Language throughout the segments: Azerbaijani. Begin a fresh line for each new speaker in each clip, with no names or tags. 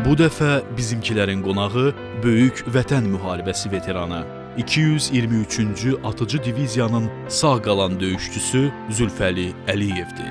Bu dəfə bizimkilərin qonağı Böyük Vətən müharibəsi veteranı, 223-cü Atıcı Diviziyanın sağ qalan döyüşçüsü Zülfəli Əliyevdir.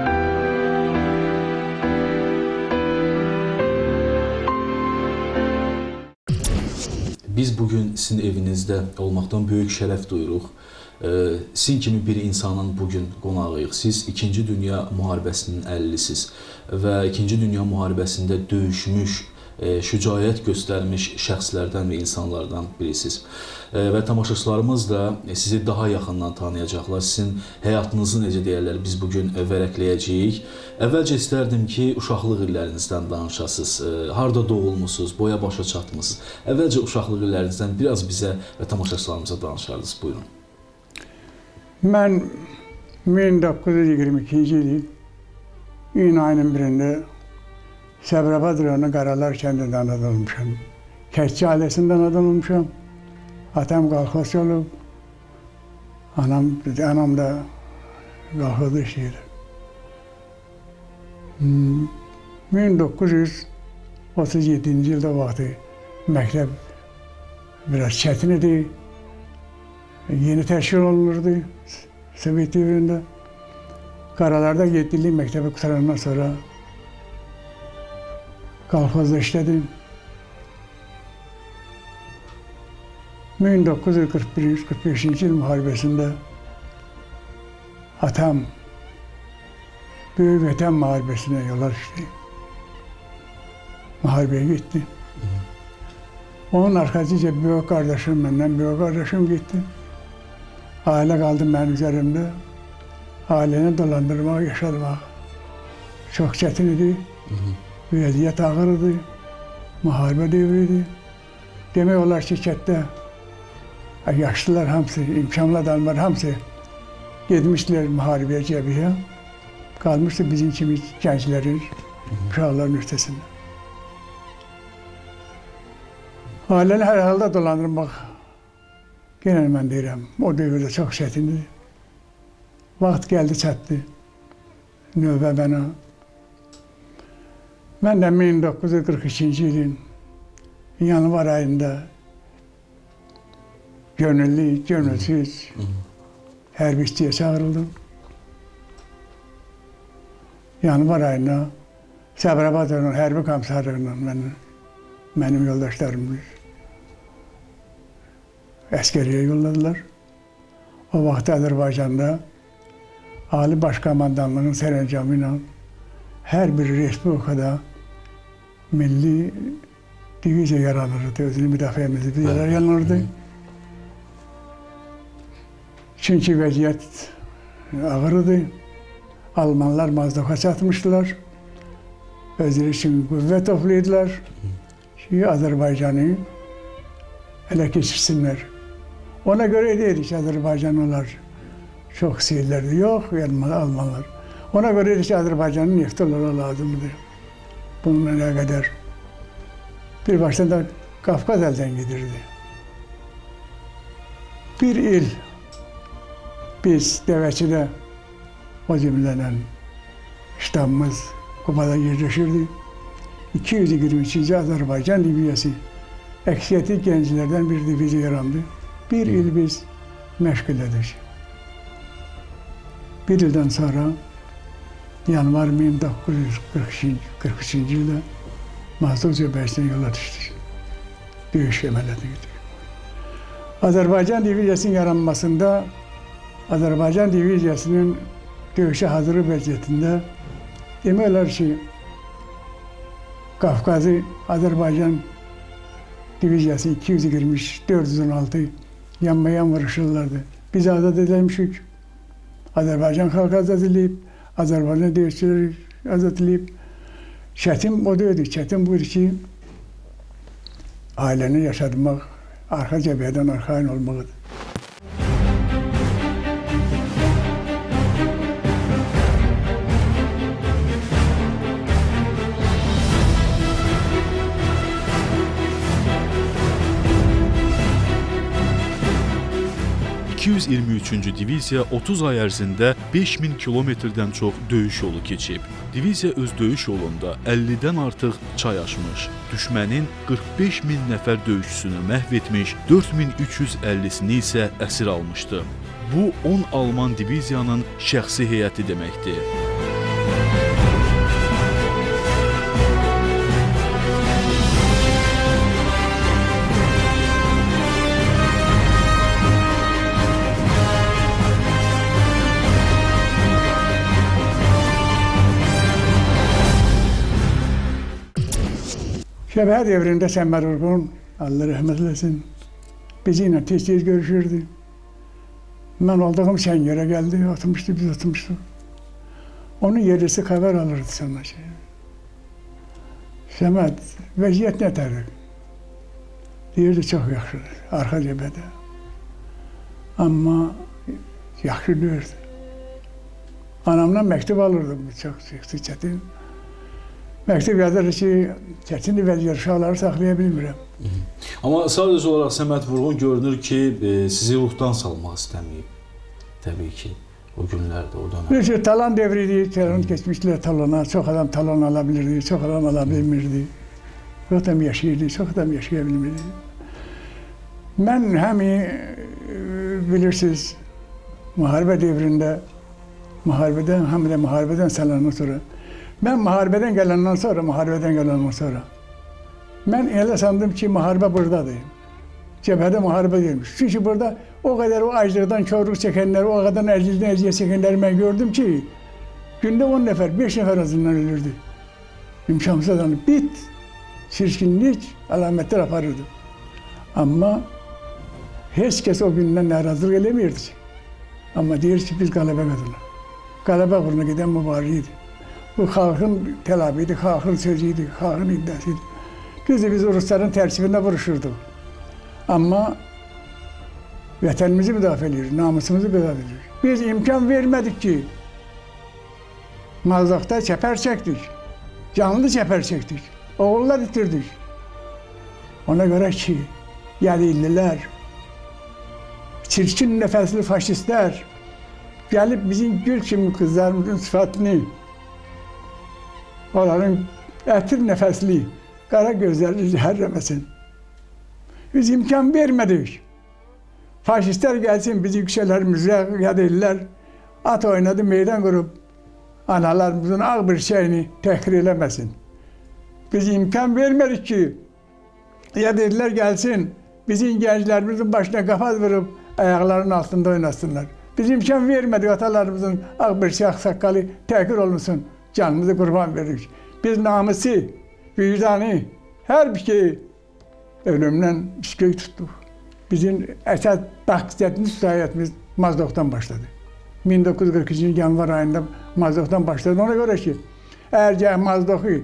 Biz bugün sizin evinizdə olmaqdan böyük şərəf duyuruq. Sizin kimi bir insanın bugün qonağıyıq. Siz 2-ci Dünya müharibəsinin əlilisiz və 2-ci Dünya müharibəsində döyüşmüş, şücaət göstərmiş şəxslərdən və insanlardan birisiz. Və tamaşaçılarımız da sizi daha yaxından tanıyacaqlar. Sizin həyatınızı, necə deyərlər, biz bugün vərəqləyəcəyik. Əvvəlcə istərdim ki, uşaqlıq illərinizdən danışasınız. Harada doğulmusunuz, boya başa çatmısınız. Əvvəlcə uşaqlıq illərinizdən biraz bizə və tamaşaçılarımıza danışardınız. Buyurun.
Mən 1922-ci il iyun ayının birində Səbrabad rayonu Qaralar kəndində anadan olmuşam. Kəkçi ailəsində anadan olmuşam. Atam qalxası olub. Anam da qalxıda işləyir. 1937-ci ildə vaxtı məktəb biraz çətin idi. Yeni təşkil olunurdu Sovet dövründə. Qaralarda 7 illik məktəbi qutarandan sonra Qalxozda işlədim. 1941-45-ci il müharibəsində atam Böyük Vətən müharibəsinə yola düşdü. Müharibəyə getdi. Onun arxasıca böyük qardaşım, məndən böyük qardaşım getdi. Ailə qaldı mənim üzərimdə. Ailəni dolandırmaq, yaşatmaq çox çətin idi. Vəziyyət ağır idi, müharibə dövrü idi. Demək olar ki, kətdə yaşlılar hamısı, imkanlı adamlar hamısı getmişdilər müharibəyə, cəbhəyə. Qalmışdı bizim kimi gənclərin, uşaqların öhdəsində. Ailəni hər halda dolandırmaq, yenə mən deyirəm, o dövrdə çox çətindir. Vaxt gəldi, çatdı, növbə mənə. Mən də 1942-ci ilin yanvar ayında gönüllü, gönülsüz hərbi işçiyə çağırıldım. Yanvar ayında Səbrabad rayonu hərbi komissarlığından mənim yoldaşlarımı əskəriyə yolladılar. O vaxt Azərbaycanda Ali Başkomandanlığın sərəncamı ilə hər bir respublikada milli diviziya yaranırdı, özünü müdafiə diviziyalar yaranırdı. Çünki vəziyyət ağır idi. Almanlar Mazdoka çatmışdılar. Özləri üçün qüvvə toplayırdılar ki, Azərbaycanı ələ keçirsinlər. Ona görə deyildi ki, Azərbaycan onlar çox istəyirlərdi. Yox, Almanlar. Ona görə deyildi ki, Azərbaycanın nefti onlara lazımdır. Bununla nə qədər bir başdan da Qafqaz əldən gedirdi. Bir il biz Dəvəçidə o cümlədən ştabımız Qubada yerləşirdi. 223-cü Azərbaycan diviziyası əksəriyyəti gənclərdən bir diviziya yarandı. Bir il biz məşq elədik. Bir ildən sonra yanvar 1943-cü ildə Mazdoq cəbhəsinə yola düşdük. Döyüş əməliyyatına getdik. Azərbaycan diviziyasının yaranmasında Azərbaycan diviziyasının döyüşə hazırlıq vəziyyətində demək olar ki, Qafqazı Azərbaycan diviziyası 220-416 yanmayan vuruşurlardı. Biz azad edilmişik. Azərbaycan xalqı azad edilib, Azərbaycan döyüşçüləri azad edilib. Çətin o deyildi, çətin buydu ki, ailəni yaşatmaq, arxa cəbhədən arxayın olmaqdır.
223-cü diviziya 30 ay ərzində 5000 kilometrdən çox döyüş yolu keçib. Diviziya öz döyüş yolunda 50-dən artıq çay aşmış, düşmənin 45 min nəfər döyüşçüsünü məhv etmiş, 4350-sini isə əsir almışdı. Bu 10 Alman diviziyanın şəxsi heyəti deməkdir.
Cəbhə devrində Səməd Vurğun, Allah rəhmət eləsin, bizi ilə tez-tez görüşürdü. Mən olduğum Səngərə gəldi, oturmuşdu, biz oturmuşduq. Onun yerlisi xəbər alırdı sana şey. Səməd, vəziyyət nətədir? Deyirdi, çox yaxşıdır, arxa cəbhədə. Amma yaxşı deyirdi. Anamdan məktub alırdım, çox çətin. Məktub yazır ki, çətin vəziyyət uşaqları saxlaya bilmirəm.
Amma sadəcə olaraq Səməd Vurğun görünür ki, sizi ruhdan salmaq istəməyib. Təbii ki, o günlərdə, o dönəm.
Bir talan devri idi, talan keçmişlər talana, çox adam talan ala bilirdi, çox adam ala bilmirdi. Çox adam yaşayırdı, çox adam yaşaya bilmirdi. Mən həmi, bilirsiniz, müharibə devrində, həm də müharibədən salandan sonra, mən müharibədən gələndən sonra, mən elə sandım ki, müharibə buradadır. Cəbhədə müharibə deyilmiş. Çünki burada o qədər o aclıqdan körlük çəkənləri, o qədər əziyyət çəkənləri mən gördüm ki, gündə 10 nəfər, 5 nəfər azından ölürdü. İmkansız adamı, bit, çirkinlik, əlamətlər aparırdı. Amma heç kəs o gündən narazılıq eləmirdi ki. Amma deyir ki, biz qələbə qazanırıq. Qələbə uğruna gedən mübarizə idi. Bu xalqın tələbi idi, xalqın sözü idi, xalqın iddiası idi. Düzdür, biz Rusların tərkibində vuruşurduq. Amma vətənimizi müdafiə edirik, namusumuzu müdafiə edirik. Biz imkan vermədik ki, Mazaqda çəpər çəkdik, canlı çəpər çəkdik, oğullar itirdik. Ona görə ki, yəlillilər, çirkin nəfəsli faşistlər gəlib bizim gül kimi qızlarımızın sıfatını, onların ətir nəfəsli, qara gözlərini zəhərləməsin. Biz imkan vermədik. Faşistlər gəlsin, bizi yüksəklərimizə yad edirlər, at oynadı, meydan qurub, analarımızın ağ bir şeyini təhqir eləməsin. Biz imkan vermədik ki, yad edirlər gəlsin, bizim gənclərimizin başına qafaz vurub, ayaqlarının altında oynasınlar. Biz imkan vermədik, atalarımızın ağ bir şey saqqalı təhqir olunsun. Canımızı qurban veririk. Biz namusu, vicdanı, hər bir şeyi ölümdən üsküy tutduq. Bizim əsas məqsədimiz, səyahətimiz Mazdoqdan başladı. 1942-ci yanvar ayında Mazdoqdan başladı. Ona görə ki, əgər Mazdoqu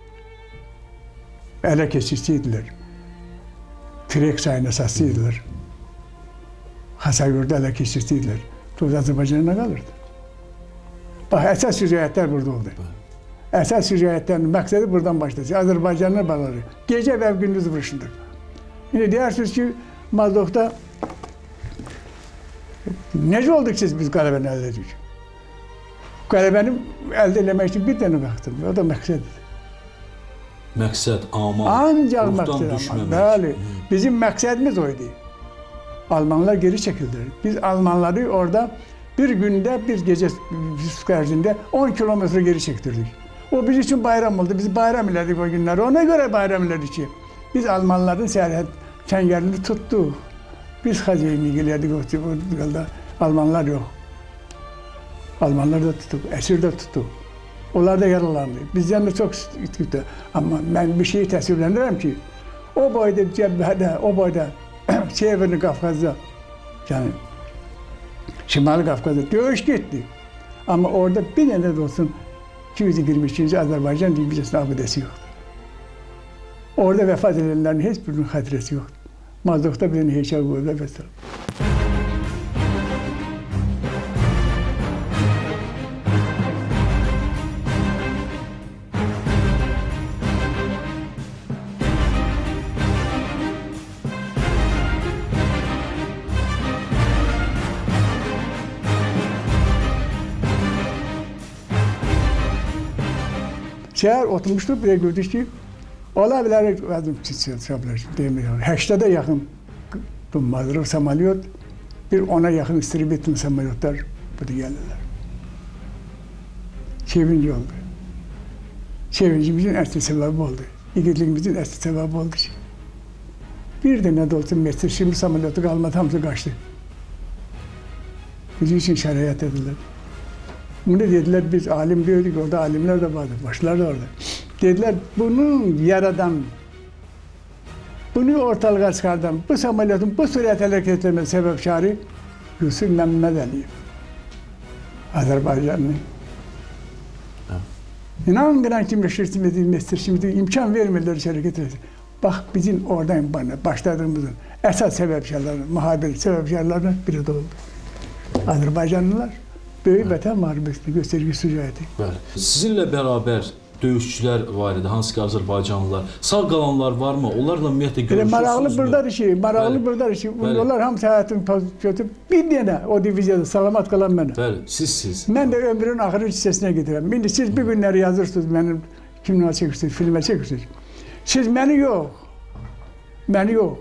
ələ keçirsəydilər, Trek sayına satsaydılar, Xasayurda ələ keçirsəydilər, Tuz Azərbaycanına qalırdı. Bax, əsas şücaətlər burada oldu. Əsas şücaətlərin məqsədi buradan başladı. Azərbaycanlı bağları gecə və gündüz vuruşundur. İndi deyirsiniz ki, Mazdoqda necə oldu ki, biz qələbəni əldə edirik? Qələbəni əldə eləmək üçün bir dənə vaxtdır. O da məqsəddir.
Məqsəd, amal,
ancaq
ruhdan
məqsəd,
düşməmək.
Bəli, bizim məqsədimiz o idi. Almanlar geri çəkildiler. Biz Almanları orada bir gündə, bir gecə ərzində 10 kilometre geri çəkdirdik. O biz üçün bayram oldu. Biz bayram elədik o günləri. Ona görə bayram elədik ki, biz Almanların sərhəd çəngəlini tutduq. Biz xəcəyini elədik o yolda. Almanlar yox. Almanlar da tutduq, əsir də tutduq. Onlar da yaralandı. Bizdən də çox itküdür. Amma mən bir şeyi təsvirləndirəm ki, o boyda cəbhədə, o boyda Severli Qafqazda, yəni Şimali Qafqazda döyüş getdi. Amma orada bir dənə də olsun 222-ci Azərbaycan diviziyasının abidəsi yoxdur. Orada vəfat edənlərin heç birinin xatirəsi yoxdur. Mazdoqda bir dənə heykəl qoyublar və s. Şəhər oturmuşduq, bir də gördük ki, ola bilər, demiyorum, 80'e yakın dummadırıq samolyot, bir 10'a yakın istiridyetin samolyotlar burada geldiler. Sevinç oldu. Sevincimizin əsli səbəbi oldu. İgidliğimizin əsli səbəbi oldu ki. Bir de ne de olsun Mesir, şimdi samolyotu kalmadı, hamısı kaçtı. Bizim için şeriat dediler. Bunu dediler, biz alim diyorduk, orada alimler de vardı, başlar da orada. Dediler, bunu yaradan, bunu ortalığa çıkardan, bu samolyotun bu sürat hareketlerine sebepşarı Yusuf Mehmet Aliyev. Azerbaycanlı. İnanın bir ki Mesir şimdi imkan vermirler şirket etsin. Bak bizim oradan başladığımızın esas sebepşarlarının, muhabir sebepşarlarının biri de oldu. Azerbaycanlılar böyük vətən müharibəsində göstərgisi etdi.
Bəli. Sizinlə bərabər döyüşçülər var idi, hansı ki Azərbaycanlılar. Sağ qalanlar varmı? Onlarla ümumiyyətlə görüşürsünüzmü?
Maraqlı buradadır ki, onlar hamısı həyatını götürüb bir dənə o diviziyada salamat qalan mənə.
Bəli, sizsiz.
Mən də ömrün axırı hissəsinə gedirəm. İndi siz bir günləri yazırsınız, mənim kimlə çəkirsiniz, filmə çəkirsiniz. Siz məni yox, məni yox.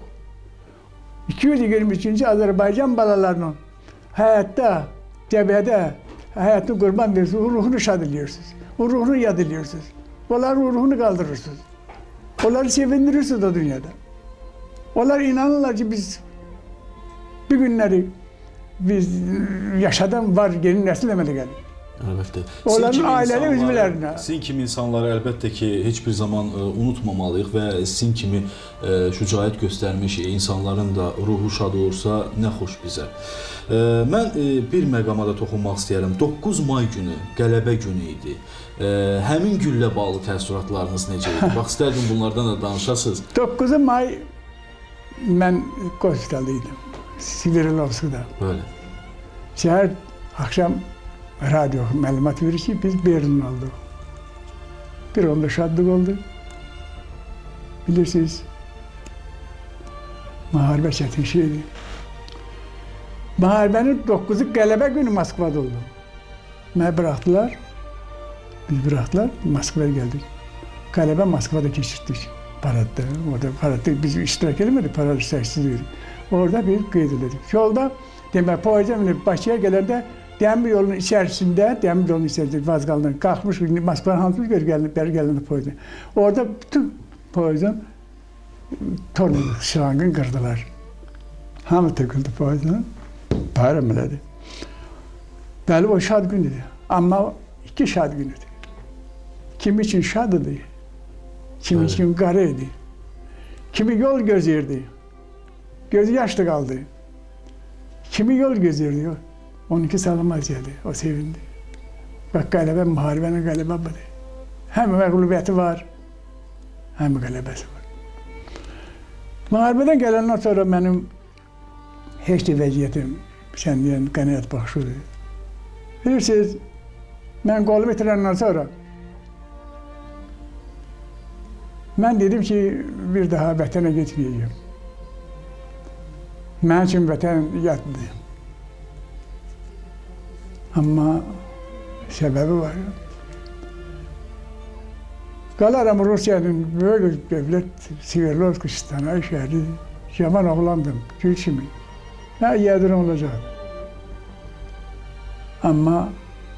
223-cü Azərbaycan balalarının həyatda, cəbhədə həyatını qurban verirsiniz, ruhunu şad ediyorsunuz. O ruhunu yad ediyorsunuz. Onların ruhunu kaldırırsınız. Onları sevindirirsiniz o dünyada. Onlar inanırlar ki biz bir günleri biz yaşadan var, yeni nesil demeli geldik.
Əlbəttə.
Onların ailəli üzvlərinə.
Sizin kimi insanları əlbəttə ki, heç bir zaman unutmamalıyıq və sizin kimi şücaət göstərmiş insanların da ruhu şad olursa, nə xoş bizə. Mən bir məqama da toxunmaq istəyərəm. 9 may günü, qələbə günü idi. Həmin günlə bağlı təəssüratlarınız necə idi? Bax, istərdim bunlardan da danışasınız.
9 may mən hospitalda idim. Sverdlovskda.
Böyle.
Səhər, axşam radyo məlumat verir ki, biz Berlin olduq. Bir onda şadlıq oldu. Bilirsiniz, müharibə çətin şeydir. Müharibənin 9'u qələbə günü Moskvada oldu. Məni bıraktılar, biz bıraktılar, Moskvaya geldik. Qələbə Moskvada keçirdik, paradda. Orada paradda biz iştirak edemedik, parad iştirakçısıydık. Orada bir qeyd edildik. Yolda, demək, poyacam Bakıya gələndə Dəmir yolunun içərisində, Vazqaldan qalxmış, Moskvanın hamısı gəlindi poyacam. Orada bütün poyacam tornunu, şırangını qırdılar. Hamı töküldü poyacam, bayram elədi. Bəli, o şad gündür. Amma iki şad günüdür. Kim için şad idi, kim için qara idi. Kimi yol gözləyirdi, gözü yaşlı qaldı. Kimi yol gözləyirdi, onunki salamat geldi, o sevindi. Bak qələbə, müharibənin qələbə budur. Həm məğlubiyyəti var, həm qələbəsi var. Müharibədən gələndən sonra mənim heç də vəziyyətim, sən deyən qənaət baxışıdır. Bilirsiniz, mən qolumu itirəndən sonra mən dedim ki, bir daha vətənə getməyəcəm. Mənim üçün vətən yaddır. Amma səbəbi var. Qalaram Rusiyanın böyük devlet Sverdlovsk Sanayi şəhəri. Cavan oğlandım, gül kimi. Hə, yadırım olacaq. Amma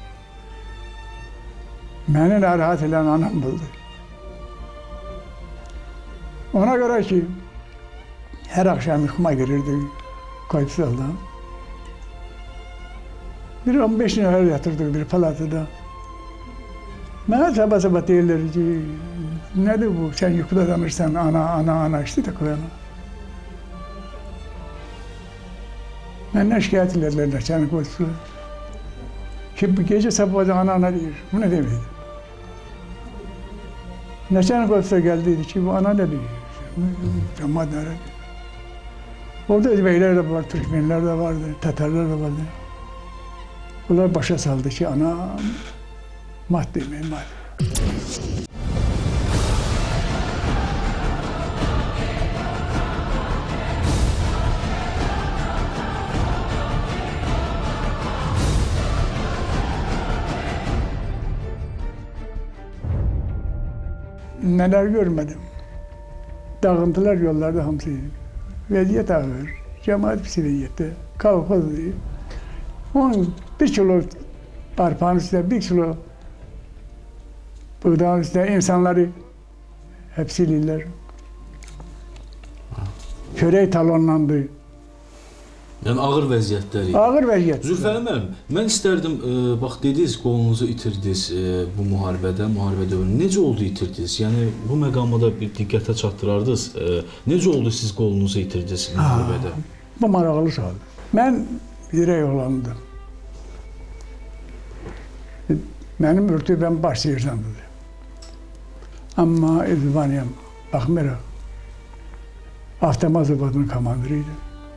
məni narahat edən anam buldu. Ona göre ki, her akşam yıkıma girirdi Koypsal'dan. Bir 15 nefer yatırdık bir palatada. Bana sabah deyirler ki, nedir bu, sen yukarıda danırsan ana işte de koyana. Benden şikayet ederler Neçanı Koypsal'a. Ki bu gece sabah ana diyor, bu ne demeydi? Neçanı Koypsal'a geldiydi ki, bu ana ne diyor? Cemaat nerede? Orada Özbekler de var, Türkmenler de vardı, Tatarlar da vardı. Bunlar başa saldı ki ana maddi mi maddi. neler görmedim. Dağıntılar yollarda hamsi. Vaziyet ağır. Cemaat bir vaziyette. Kalkız diye. Onun 1 kilo arpanın üstüne 1 kilo buğdağın üstüne insanları hepsililer. Çörək talonlandı.
Yəni ağır vəziyyətlər idi.
Ağır vəziyyət.
Zülfəli müəllim, mən istərdim, bax dediniz, qolunuzu itirdiniz bu müharibə dövründə. Necə oldu itirdiniz? Yəni bu məqamı da bir diqqətə çatdırardınız. Necə oldu siz qolunuzu itirdiniz müharibədə?
Bu maraqlı sualdır. Mən ürək oğlandım. Mənim örtübəm baş seyirsandıdır. Amma Özbaniyam, baxmayaraq, avtomat zavodunun komandırıydı.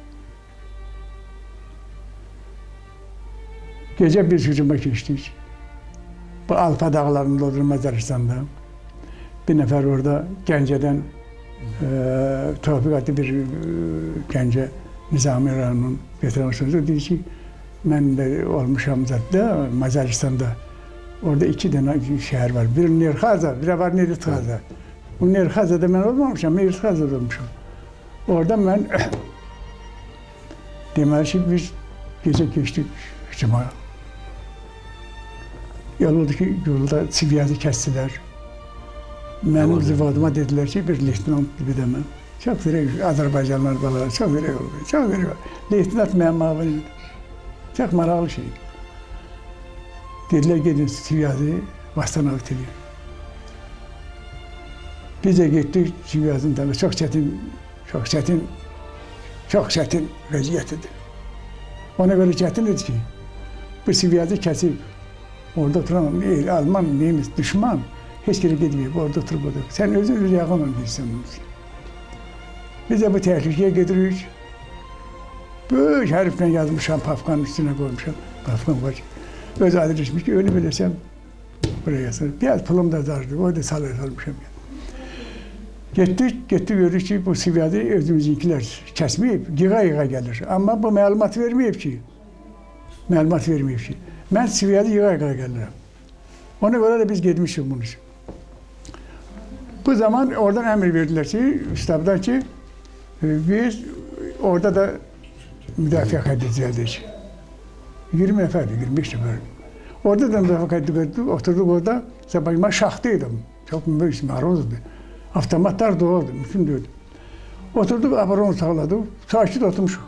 Gece bir hücuma geçtik. Bu Alpa dağlarında olur Macaristan'da. Bir nefer orada Gence'den tevfikatlı bir Gence Nizami Rayon'un veteran sözü dedi ki ben de olmuşam zaten Macaristan'da. Orada 2 tane şehir var. Biri Nerhaza, biri var Nerithaza. Bu Nerhaza'da ben olmamışam, Nerithaza'da olmuşam. Orada ben demek ki biz gece geçtik hücuma. Yoldaki yolda Siviyazı kestiler. Benim zıvadıma dediler ki bir lehtinant gibi demem. Çok zirek, Azerbaycanlılar falan çok zirek oldu. Çok zirek oldu. Lehtinant benim mavini. Çok maraqlı şey. Dediler gidin Siviyazı'yı vasıtan avtiliyor. Biz de gittik Siviyazı'nın tabi çok çetin vəziyyətidir. Ona göre çetindir ki bu Siviyazı kesip orada oturamam, Alman, neyimiz, düşman, hiç yere gitmeyip orada oturup oturup. Sen özün yakın bilirsin bunu. Biz de bu tehlikeye gidiyoruz. Böyle herifle yazmışam, Pafkanın üstüne koymuşam. Pafkan var. Öz adresmiş ki öyle bilirsem buraya yazarım. Biraz pulum da dardı, orada salmışam. Gittik gördük ki bu Siviyada özümüzünkiler kesmeyip, yığa gelir. Ama bu məlumat vermeyip ki. Ben Siviyada yığa gelirim. Ona göre de biz gitmişiz bunun için. Bu zaman oradan emir verdiler ki, üstabdan ki, biz orada da müdafaa edeceğiz. 20 neferdi, 25 nefer. Orada da müdafaa edildik, oturduk orada. Sabahıma şahtıydım. Çok büyük maruzdu. Avtomatlar doğurdu, mümkün değildi. Oturduk, aparonu sağladık, sakit oturmuşuk.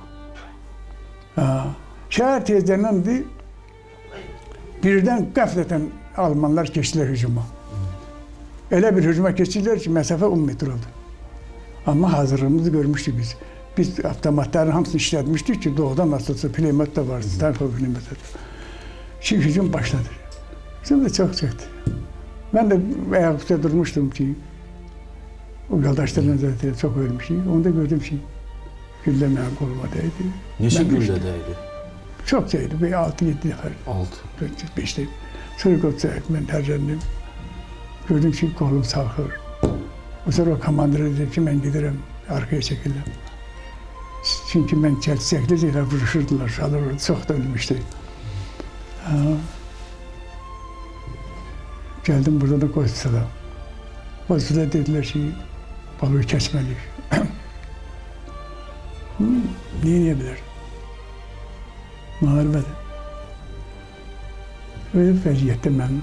Şehir tezlerinden de birden qəflətən Almanlar geçtiler hücuma. Öyle bir hücuma geçtiler ki mesafe 10 metre oldu. Ama hazırlığımızı görmüştük biz. Biz avtomatların hamısını işletmiştik ki doğudan nasılsa pulemyot da vardı, Stanford pulemyot da. Şimdi hücum başladı. Bizim de çok çekti. Ben de ayaküstü durmuştum ki o yoldaşlarla zaten çok ölmüştü. Onu da gördüm ki gülle benim koluma değdi.
Neçə güllə değdi?
Çok şeydi, 6-7 nefer. 5'te. Sonra götürdük, ben tercendim. Gördüm ki kolum sarkır. O sonra o komandıra dedi ki ben giderim, arkaya çekildim. Çünkü ben çekileceğiyle vuruşurdular, çalırdı, çok da ölmüştü. Geldim burada da Koçsu'da. Koçsu'da dediler ki balığı kesmeliyiz. Niye bilir? Muharebede. Öyle bir vəziyyətdə mən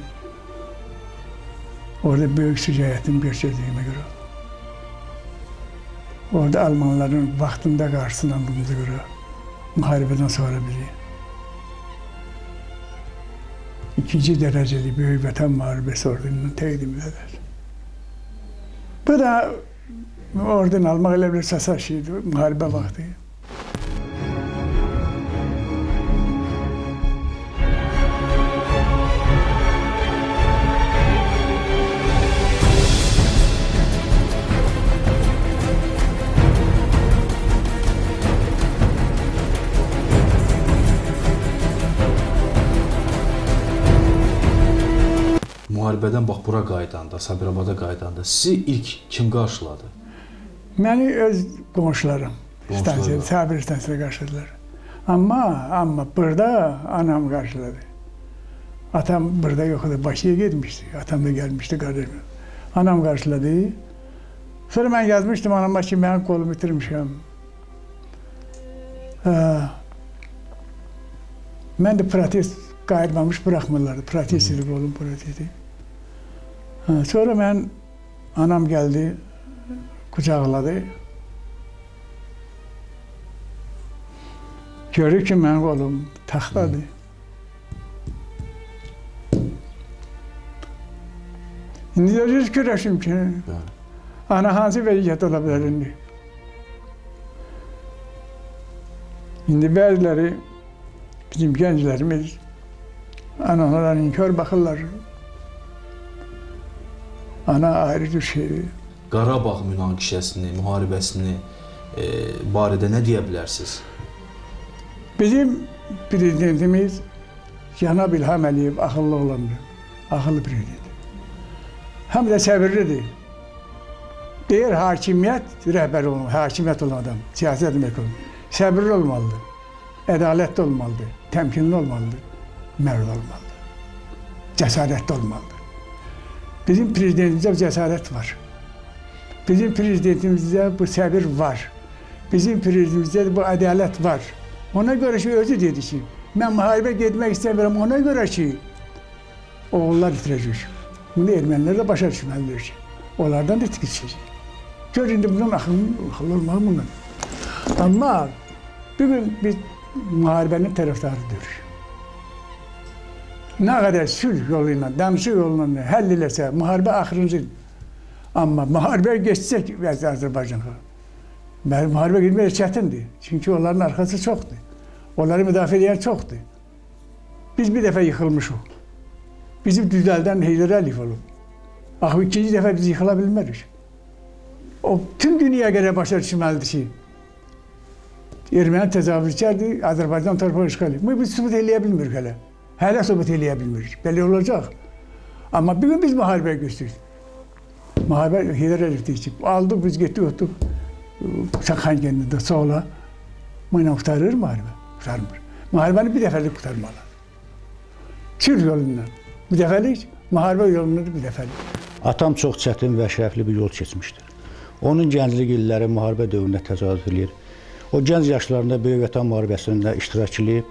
orada büyük sücayetim gösterdiğime göre, orada Almanların vaxtında qarşılandığımıza göre, muharebeden sonra bizi 2. dereceli Böyük Vətən Müharibəsi ordunun təqdim edər. Bu da orden almaq elə bir əsas şeydir, müharibə vaxtı.
Müharibədən bax bura qaydanda, Sabirabada qaydanda sizi ilk kim qarşıladı?
Məni öz qonşularım, Sabir stansiyada qarşıladılar. Amma burada anam qarşıladı. Atam burada yox idi, Bakıya getmişdi. Atam da gəlmişdi qardaşım. Anam qarşıladı. Sonra mən yazmışdım anama ki, mən kolumu itirmişəm. Mən də protez qayırmamış bıraxmırlardı. Protez idi, kolum protezi. Sonra anam geldi, kucakladı. Gördü ki, mənim kolum taxtadır. İndi də düz görəşim ki, ana hansı vəziyyət ola bilər indi. İndi bəziləri, bizim gənclərimiz, analara inkar baxırlar. Ana ayrı bir şeydir.
Qarabağ münaqişəsini, müharibəsini barədə nə deyə bilərsiniz?
Bizim prezidentimiz Cənab İlham Əliyev axıllı olandır, axıllı prezident. Həm də səbirlidir. Deyir, hakimiyyət rəhbəri olmalı, hakimiyyət olan adam, siyasət demək olmalı. Səbirli olmalıdır, ədalətli olmalıdır, təmkinli olmalıdır, mərd olmalıdır, cəsarətli olmalıdır. Bizim prezidentimizdə bu cəsarət var. Bizim prezidentimizdə bu səbir var. Bizim prezidentimizdə bu ədalət var. Ona görə ki, özü dedi ki, mən müharibə getmək istəmirəm, ona görə ki, oğullar itirəcək. Bunu ermənilər də başa düşməlidir ki, onlardan da itirəcək. Gör, indi bundan axıllı olmalı bundan. Amma bugün biz müharibənin tərəfdarıdır. Nə qədər sülh yolu ilə, danışıq yolu ilə həll eləsə, müharibə axırıncıdır. Amma müharibə geçsək Azərbaycan'a, müharibə getmək çətindir. Çünki onların arxası çoxdur. Onları müdafiə edən çoxdur. Biz bir dəfə yıxılmışıq. Bizim düzəldən Heydər Əliyev olub. Axı, ikinci dəfə biz yıxıla bilmərik. O, tüm dünyaya görə başa düşməlidir ki, erməni təcavüzkərdir, Azərbaycan torpağı işğal edir. Biz sübut eləyə bilmirik hələ. Hələ sübut eləyə bilmirik. Belə olacaq. Amma bugün biz müharibəyə göstərik. Müharibə Heydər Əliyev deyir ki, aldıq, biz getdik, otduq Şəxan kəndində sola. Bu ilə qurtarır müharibə? Qurtarmır. Müharibəni bir dəfəlik qurtarmalı. Sülh yolundan. Bir dəfəlik, müharibə yolundan bir dəfəlik.
Atam çox çətin və şərəfli bir yol keçmişdir. Onun gənclik illəri müharibə dövründə təcavüz edir. O gənc yaşlarında Böyük Vətən müharibəsində iştirak edib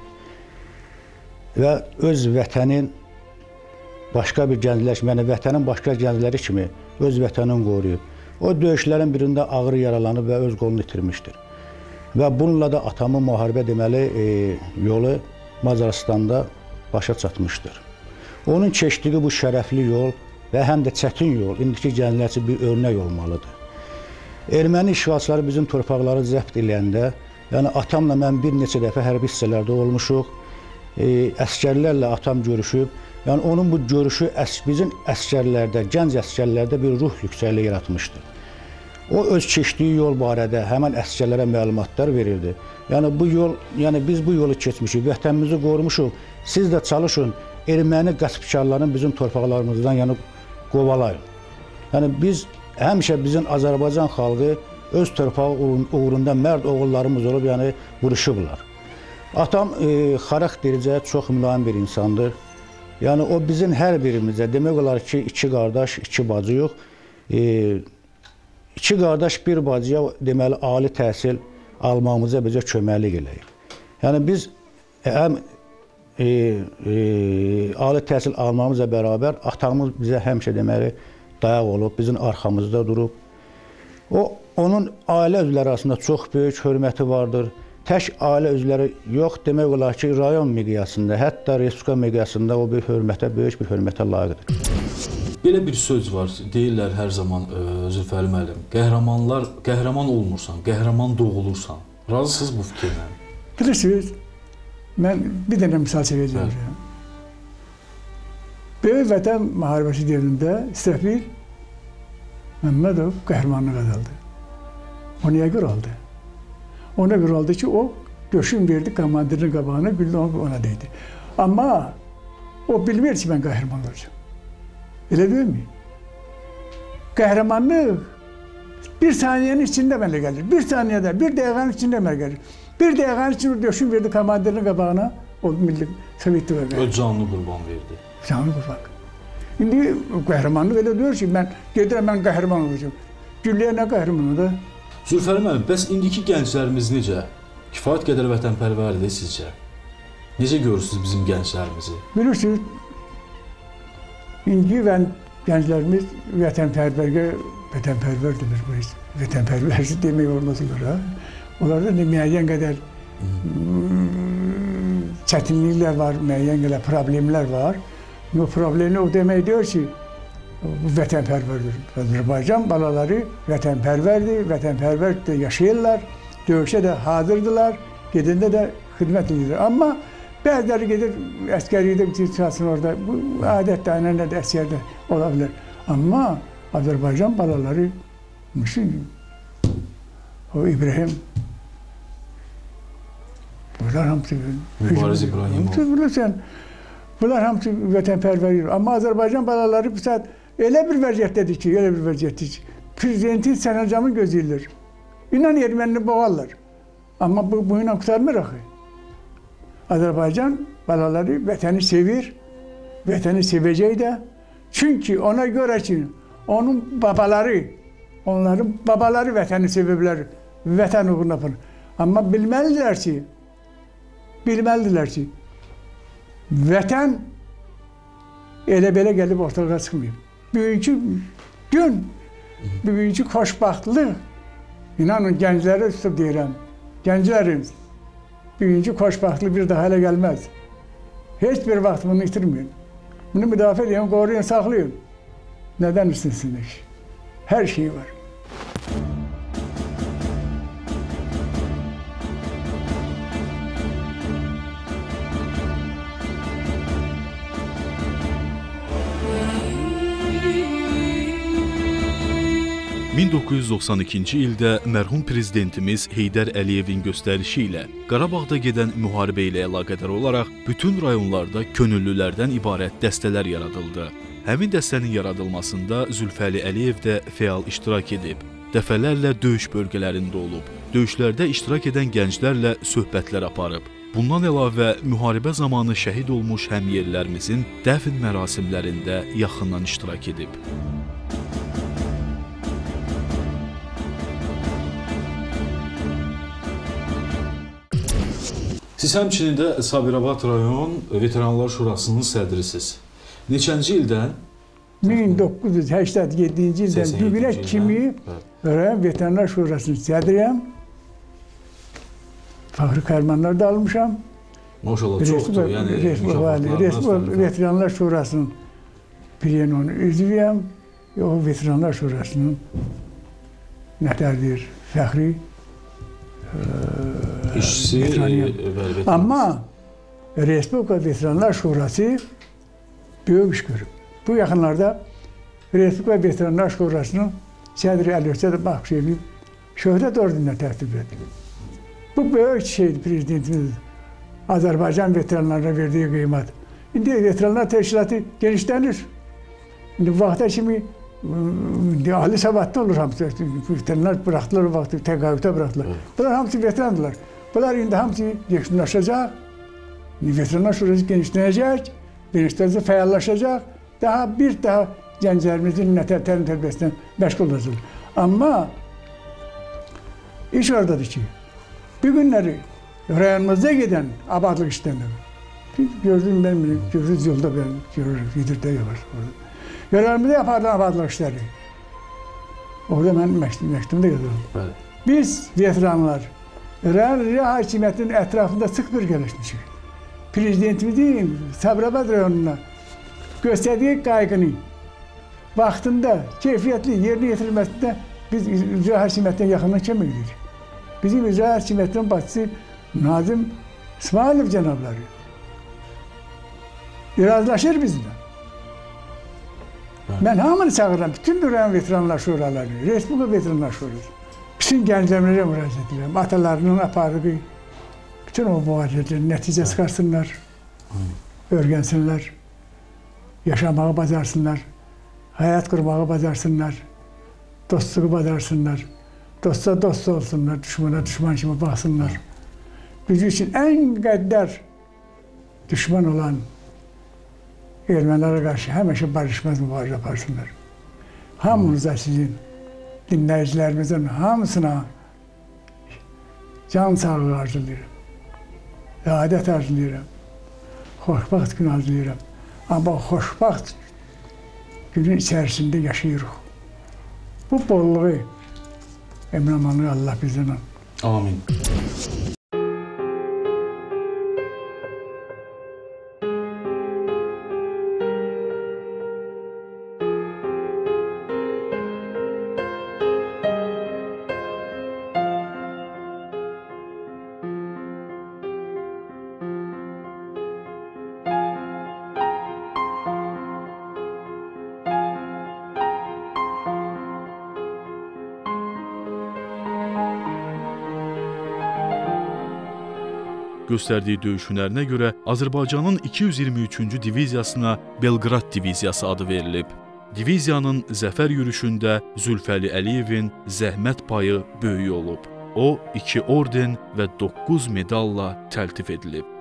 və öz vətənin başqa bir gəncləşməni, vətənin başqa gəncləri kimi öz vətənini qoruyub. O döyüşlərin birində ağır yaralanıb və öz qolunu itirmişdir. Və bununla da atamın müharibə deməli yolu Macaristanda başa çatmışdır. Onun keçdiyi bu şərəfli yol və həm də çətin yol indiki gənclər üçün bir örnək olmalıdır. Erməni işğalçıları bizim torpaqları zəbt eləyəndə, yəni atamla mən bir neçə dəfə hərbi hissələrdə olmuşuq, əskərlərlə atam görüşüb, yəni onun bu görüşü bizim əskərlərdə, gənc əskərlərdə bir ruh yüksəkliyi yaratmışdır. O öz keçdiyi yol barədə həmən əskərlərə məlumatlar verirdi. Yəni bu yol, yəni biz bu yolu keçmişik, vətənimizi qorumuşuq. Siz də çalışın, erməni qəsbkarlarını bizim torpaqlarımızdan yəni qovalayın. Yəni biz həmişə bizim Azərbaycan xalqı öz torpağı uğrunda mərd oğullarımız olub, yəni vuruşublar. Atam xaraktericə çox mülayim bir insandır. Yəni o bizim hər birimizə demək olar ki, iki qardaş, iki bacı yox. İki qardaş, bir bacıya deməli ali təhsil almamıza bizə köməklik eləyir. Yəni biz həm ali təhsil almamızla bərabər atamız bizə həmişə deməli dayaq olub, bizim arxamızda durub. Onun ailə üzvləri arasında çox böyük hörməti vardır. Tək ailə üzvləri yox, demək olar ki, rayon miqyasında, hətta respublika miqyasında o bir hörmətə, böyük bir hörmətə layiqdir.
Belə bir söz var, deyirlər hər zaman Zülfəli müəllim, qəhrəman olmursan, qəhrəman doğulursan. Razısınız bu fikirlə?
Bilirsiniz, mən bir dənə misal çəkəcəm. Böyük Vətən müharibəsi dövründə Səfir Məmmədov qəhrəmanlıq qazandı. O niyə görə oldu? Ona görə oldu ki, o döşün verdi komandirin qabağına, güllü ona deydi. Amma o bilmir ki, mən qəhrəman olacağım. Elə deyilmi? Qəhrəmanlıq bir saniyənin içində mənə gəlir. Bir saniyədə, bir dəqiqənin içində mənə gəlir. Bir dəqiqənin içində döşün verdi komandirin qabağına, o Milli Sovet İttifaqı.
Öz canını qurban verdi.
Canını qurban. İndi qəhrəmanlıq elə deyir ki, mən gedirəm, mən qəhrəman olacağım. Gülləyə nə qəhrəmanı da?
Zülfəri müəllim, bəs indiki gənclərimiz necə? Kifayət qədər vətənpərvərdir sizcə? Necə görürsünüz bizim gənclərimizi?
Bilirsiniz, indi gənclərimiz vətənpərvərdir biz. Vətənpərvərdir demək olmasa görə. Onlarda müəyyən qədər çətinliklər var, müəyyən qədər problemlər var. Bu problemi o demək deyir ki, vətənpərvərdir. Azərbaycan balaları vətənpərvərdir, vətənpərvərdə yaşayırlar, döyüşə də hazırdılar, gedəndə də xidmət edirlər. Amma bəziləri gedir əskərlikdə çalışsın orada, bu adətdə, ənənədə, əsgərdə ola bilər. Amma Azərbaycan balaları, o İbrahim, bunlar hamısı
Mübariz İbrahimov.
Bunlar hamısı vətənpərvərir. Amma Azərbaycan balaları bu saat elə bir vəziyyətdədir ki, prezidentin sərəncamı gözləyirlər. İnan ermənini boğarlar. Amma bu ilə qurtarmır axı. Azərbaycan balaları vətəni sevir, vətəni sevəcək də. Çünki ona görə ki, onların babaları vətəni seviblər, vətən uğruna yapır. Amma bilməlidirlər ki, vətən elə-belə gəlib ortalığa çıxmayıb. Bugünkü gün, bugünkü xoşbaxtlıq, inanın gənclərə üstüb deyirəm, gənclərimiz, bugünkü xoşbaxtlıq bir daha hələ gəlməz. Heç bir vaxt bunu itirməyin. Bunu müdafiə edin, qoruyun, saxlayın. Nədən üstünsünüz? Hər şey var.
...1992-ci ildə mərhum prezidentimiz Heydər Əliyevin göstərişi ilə Qarabağda gedən müharibə ilə əlaqədar olaraq bütün rayonlarda könüllülərdən ibarət dəstələr yaradıldı. Həmin dəstənin yaradılmasında Zülfəli Əliyev də fəal iştirak edib. Dəfələrlə döyüş bölgələrində olub, döyüşlərdə iştirak edən gənclərlə söhbətlər aparıb. Bundan əlavə müharibə zamanı şəhid olmuş həmyerlərimizin dəfn mərasimlərində yaxından iştirak edib.
Siz həmçinin də Sabirabad rayon Veteranlar Şurasının sədrisiniz. Neçənci ildən?
1987-ci ildən bugünə kimi rayon Veteranlar Şurasının sədriyəm. Fəxri Qəhərmanlar da almışam.
Maşallah, çoxdur.
Veteranlar Şurasının plenonun üzvüyəm. O Veteranlar Şurasının nətərdir, fəxri
işçisi.
Amma Respublika Veteranlar Şurası böyük iş görüb. Bu yaxınlarda Respublika Veteranlar Şurasının sədri Əliyevsə də baxış edib, şöhrət ordununa tərtib edilib. Bu böyük şeydir prezidentimiz, Azərbaycan veteranlarına verdiği qiymət. İndi veteranlar təşkilatı genişlənir. İndi vaxta kimi ali savadlı olur hamısı. Veteranlar bıraktılar o vaxtı, təqaüdə bıraktılar. Bunlar hamısı veterandırlar. Bunlar indi hamısı yekunlaşacaq. Veteranlar Şurası genişlənəcək, genişlənəcək, fəallaşacaq. Daha gənclərimizin təlim tərbiyəsindən məşğul olacaq. Amma iş oradadır ki, bu günləri rayonumuzda gedən abadlıq işlənir. Gördüm ben, görürüz yolda ben, görürüz, Yedirdə var orada. Rayonumuzda yaparlar abadlıq işləri. Orada mən məktubda yazıyorum. Biz veteranlar, rayon hakimiyyətinin ətrafında sıx bir gəlişmişik. Prezidentimizin Sabirabad rayonuna göstərdiyi qayğını vaxtında keyfiyyətli yerinə yetirilməsində biz icra hakimiyyətindən yaxından kömək edirik. Bizim icra hakimiyyətinin başçısı Nazım İsmailov cənabları razılaşır bizimlə. Mən hamını çağırıram, bütün rayon veteranlar şuraları, Respublika Veteranlar Şurası. Bütün gənclərimizə müraciət edirəm, atalarının apardığı bütün o müraciətləri nəticə çıxarsınlar, öyrənsinlər, yaşamağı bacarsınlar, həyat qurmağı bacarsınlar, dostluğu bacarsınlar, dosta dost olsunlar, düşmana düşman kimi baxsınlar. Gücü üçün ən qəddar düşman olan ermənilərə qarşı həmişə barışmaz mübarizə aparsınlar. Hamınıza sizin, dinləyicilərimizin hamısına can sağlığı arzulayıram. Səadət arzulayıram. Xoşbaxt gün arzulayıram. Amma xoşbaxt günün içərisində yaşayırıq. Bu bolluğu, əmin-amanlığı Allah bizdən.
Amin.
Göstərdiyi döyüş hünərinə görə Azərbaycanın 223-cü diviziyasına Belqrad diviziyası adı verilib. Diviziyanın zəfər yürüşündə Zülfəli Əliyevin zəhmət payı böyük olub. O, 2 orden və 9 medalla təltif edilib.